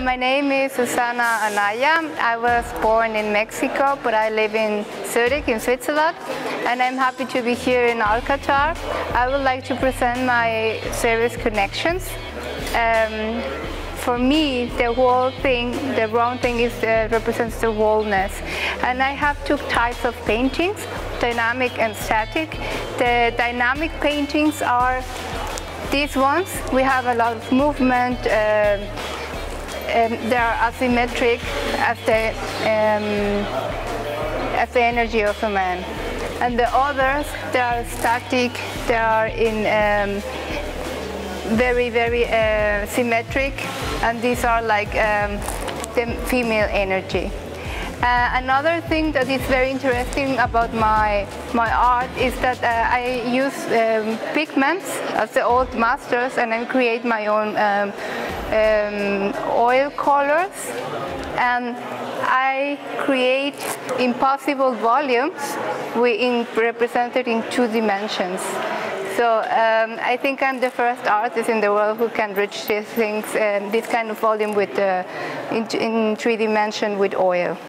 My name is Susana Anaya. I was born in Mexico, but I live in Zurich in Switzerland, and I'm happy to be here in Alcatraz. I would like to present my service connections. For me, the whole thing, the brown thing represents the wholeness. And I have two types of paintings, dynamic and static. The dynamic paintings are these ones. We have a lot of movement. They are asymmetric as the energy of a man. And the others, they are static. They are in very, very symmetric, and these are like the female energy. Another thing that is very interesting about my art is that I use pigments as the old masters, and I create my own oil colors, and I create impossible volumes represented in 2 dimensions. So I think I'm the first artist in the world who can reach these things, this kind of volume with in 3 dimensions with oil.